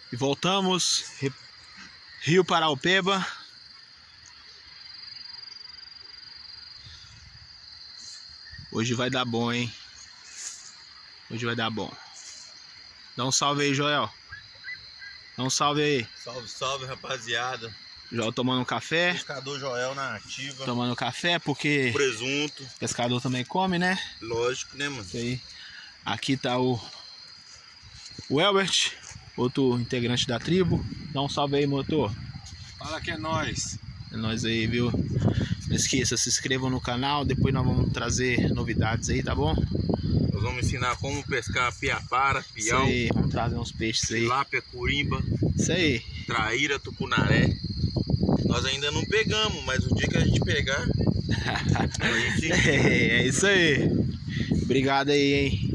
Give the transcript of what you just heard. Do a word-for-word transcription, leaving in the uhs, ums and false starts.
E voltamos. Rio Paraupeba. Hoje vai dar bom, hein? Hoje vai dar bom. Dá um salve aí, Joel. Dá um salve aí. Salve, salve, rapaziada. Joel tomando um café. Pescador Joel na ativa. Tomando café porque presunto. Pescador também come, né? Lógico, né, mano? Isso aí. Aqui tá o o Elbert, outro integrante da tribo. Dá um salve aí, motor. Fala que é nóis. É nóis aí, viu? Não esqueça, se inscrevam no canal. Depois nós vamos trazer novidades aí, tá bom? Nós vamos ensinar como pescar piapara, piau. Isso aí, vamos trazer uns peixes aí. Tilápia, curimba. Isso aí. Traíra, tucunaré. Nós ainda não pegamos, mas o dia que a gente pegar, a gente... É, é isso aí. Obrigado aí, hein?